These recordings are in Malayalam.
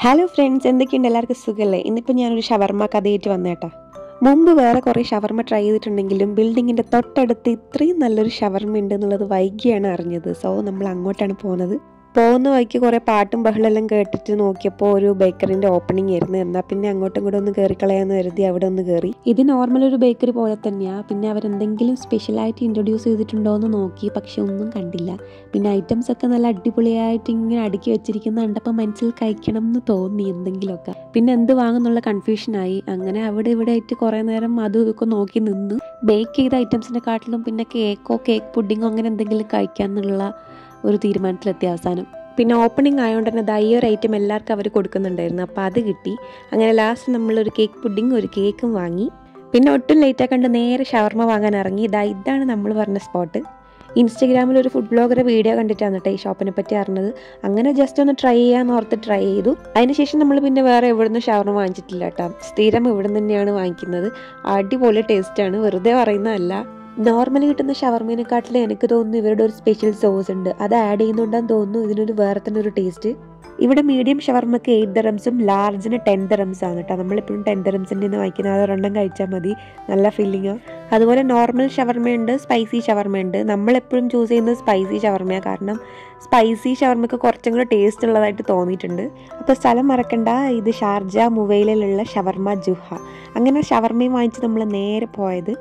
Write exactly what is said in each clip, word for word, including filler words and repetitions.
ഹലോ ഫ്രണ്ട്സ്, എന്തൊക്കെയുണ്ട്? എല്ലാവർക്കും സുഖമല്ലേ? ഇന്നിപ്പോൾ ഞാനൊരു ഷവർമ്മ കഥയായിട്ട് വന്നേട്ടാ. മുമ്പ് വേറെ കുറേ ഷവർമ്മ ട്രൈ ചെയ്തിട്ടുണ്ടെങ്കിലും ബിൽഡിങ്ങിൻ്റെ തൊട്ടടുത്ത് ഇത്രയും നല്ലൊരു ഷവർമ്മ ഉണ്ട് എന്നുള്ളത് വൈകിയാണ് അറിഞ്ഞത്. സോ നമ്മൾ അങ്ങോട്ടാണ് പോകുന്നത്. പോകുന്ന വഴിക്ക് കുറേ പാട്ടും ബഹളെല്ലാം കേട്ടിട്ട് നോക്കിയപ്പോൾ ഒരു ബേക്കറിൻ്റെ ഓപ്പണിംഗ് ആയിരുന്നു. എന്നാൽ പിന്നെ അങ്ങോട്ടും ഇങ്ങോട്ടും ഒന്ന് കയറി കളയാമെന്ന് കരുതി അവിടെ ഒന്ന് കയറി. ഇത് നോർമൽ ഒരു ബേക്കറി പോലെ തന്നെയാണ്. പിന്നെ അവരെന്തെങ്കിലും സ്പെഷ്യലായിട്ട് ഇൻട്രൊഡ്യൂസ് ചെയ്തിട്ടുണ്ടോ എന്ന് നോക്കി, പക്ഷെ ഒന്നും കണ്ടില്ല. പിന്നെ ഐറ്റംസ് ഒക്കെ നല്ല അടിപൊളിയായിട്ട് ഇങ്ങനെ അടുക്കി വെച്ചിരിക്കുന്ന കണ്ടപ്പോൾ മനസ്സിൽ കഴിക്കണം എന്ന് തോന്നി എന്തെങ്കിലുമൊക്കെ. പിന്നെ എന്ത് വാങ്ങുന്നുള്ള കൺഫ്യൂഷനായി. അങ്ങനെ അവിടെ ഇവിടെ ആയിട്ട് കുറേ നേരം അതും ഇതൊക്കെ നോക്കി നിന്ന് ബേക്ക് ചെയ്ത ഐറ്റംസിനെ കാട്ടിലും പിന്നെ കേക്കോ കേക്ക് പുഡിങ്ങോ അങ്ങനെ എന്തെങ്കിലും കഴിക്കാമെന്നുള്ള ഒരു തീരുമാനത്തിലെത്തി അവസാനം. പിന്നെ ഓപ്പണിംഗ് ആയതുകൊണ്ട് തന്നെ ദാ ഈ ഒരു ഐറ്റം എല്ലാവർക്കും അവർ കൊടുക്കുന്നുണ്ടായിരുന്നു. അപ്പോൾ അത് കിട്ടി. അങ്ങനെ ലാസ്റ്റ് നമ്മളൊരു കേക്ക് പുഡിങ് ഒരു കേക്കും വാങ്ങി. പിന്നെ ഒട്ടും ലേറ്റായി കണ്ട് നേരെ ഷവർമ്മ വാങ്ങാൻ ഇറങ്ങി. ഇതാ ഇതാണ് നമ്മൾ പറഞ്ഞ സ്പോട്ട്. ഇൻസ്റ്റഗ്രാമിൽ ഒരു ഫുഡ് ബ്ലോഗറെ വീഡിയോ കണ്ടിട്ടാണ് കേട്ടോ ഈ ഷോപ്പിനെ പറ്റി അറിഞ്ഞത്. അങ്ങനെ ജസ്റ്റ് ഒന്ന് ട്രൈ ചെയ്യാമെന്ന് ഓർത്ത് ട്രൈ ചെയ്തു. അതിനുശേഷം നമ്മൾ പിന്നെ വേറെ എവിടുന്ന് ഷവർമ്മ വാങ്ങിച്ചിട്ടില്ല കേട്ടോ. സ്ഥിരം ഇവിടെ തന്നെയാണ് വാങ്ങിക്കുന്നത്. അടിപൊളി ടേസ്റ്റാണ്, വെറുതെ പറയുന്നതല്ല. നോർമലി കിട്ടുന്ന ഷവർമേനെക്കാട്ടിൽ എനിക്ക് തോന്നുന്നു ഇവരുടെ ഒരു സ്പെഷ്യൽ സോസ് ഉണ്ട്, അത് ആഡ് ചെയ്യുന്നുണ്ടെന്ന് തോന്നുന്നു. ഇതിനൊരു വേറെ തന്നെ ഒരു ടേസ്റ്റ്. ഇവിടെ മീഡിയം ഷവർമ്മക്ക് എയ്റ്റ് ദറംസും ലാർജിന് ടെൻ ദറംസ് ആണ് കേട്ടോ. നമ്മളിപ്പോഴും ടെൻ ദറംസിൻ്റെ നിന്ന് വാങ്ങിക്കുന്നത്. അത് ഒരെണ്ണം കഴിച്ചാൽ മതി, നല്ല ഫില്ലിങ്ങാണ്. അതുപോലെ നോർമൽ ഷവർമയുണ്ട്, സ്പൈസി ഷവർമയുണ്ട്. നമ്മളെപ്പോഴും ചൂസ് ചെയ്യുന്നത് സ്പൈസി ഷവർമയാണ്. കാരണം സ്പൈസി ഷവർമയ്ക്ക് കുറച്ചും കൂടെ ടേസ്റ്റ് ഉള്ളതായിട്ട് തോന്നിയിട്ടുണ്ട്. അപ്പോൾ സ്ഥലം മറക്കണ്ട, ഇത് ഷാർജ മുവൈലിലുള്ള ഷവർമ ജുഹ. അങ്ങനെ ഷവർമയും വാങ്ങിച്ച് നമ്മൾ നേരെ പോയത്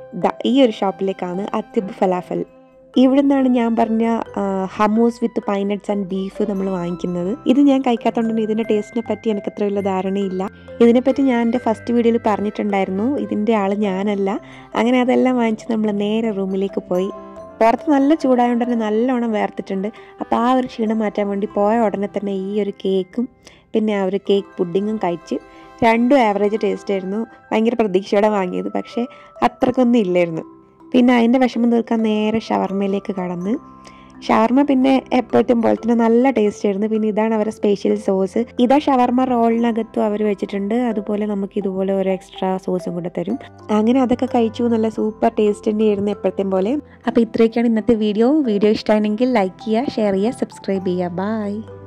ഈ ഒരു ഷോപ്പിലേക്കാണ്, അത്തിബ് ഫലാഫൽ. ഇവിടെ നിന്നാണ് ഞാൻ പറഞ്ഞ hummus with pine nuts and beef നമ്മൾ വാങ്ങിക്കുന്നത്. ഇത് ഞാൻ കഴിക്കാത്തതുകൊണ്ട് ഇതിൻ്റെ ടേസ്റ്റിനെ പറ്റി എനിക്ക് അത്ര വലിയ ധാരണയില്ല. ഇതിനെപ്പറ്റി ഞാൻ എൻ്റെ ഫസ്റ്റ് വീഡിയോയിൽ പറഞ്ഞിട്ടുണ്ടായിരുന്നു. ഇതിൻ്റെ ആൾ ഞാനല്ല. അങ്ങനെ അതെല്ലാം വാങ്ങിച്ച് നമ്മൾ നേരെ റൂമിലേക്ക് പോയി. പുറത്ത് നല്ല ചൂടായതുകൊണ്ട് തന്നെ നല്ലോണം വേർത്തിട്ടുണ്ട്. അപ്പോൾ ആ ഒരു ക്ഷീണം മാറ്റാൻ വേണ്ടി പോയ ഉടനെ തന്നെ ഈ ഒരു കേക്കും പിന്നെ ആ ഒരു കേക്ക് പുഡിങ്ങും കഴിച്ച് രണ്ടും ആവറേജ് ടേസ്റ്റ് ആയിരുന്നു. ഭയങ്കര പ്രതീക്ഷയോടെ വാങ്ങിയത്, പക്ഷേ അത്രക്കൊന്നും ഇല്ലായിരുന്നു. പിന്നെ അതിൻ്റെ വിഷമം തീർക്കാൻ നേരെ ഷവർമയിലേക്ക് കടന്ന്. ഷവർമ പിന്നെ എപ്പോഴത്തും പോലെ തന്നെ നല്ല ടേസ്റ്റ് ആയിരുന്നു. പിന്നെ ഇതാണ് അവരുടെ സ്പെഷ്യൽ സോസ്. ഇതാ ഷവർമ റോളിനകത്തും അവർ വെച്ചിട്ടുണ്ട്. അതുപോലെ നമുക്ക് ഇതുപോലെ ഒരു എക്സ്ട്രാ സോസും കൂടെ തരും. അങ്ങനെ അതൊക്കെ കഴിച്ചു. നല്ല സൂപ്പർ ടേസ്റ്റ് തന്നെയായിരുന്നു എപ്പോഴത്തെയും പോലെ. അപ്പോൾ ഇത്രയൊക്കെയാണ് ഇന്നത്തെ വീഡിയോ. വീഡിയോ ഇഷ്ടമാണെങ്കിൽ ലൈക്ക് ചെയ്യുക, ഷെയർ ചെയ്യുക, സബ്സ്ക്രൈബ് ചെയ്യുക. ബൈ.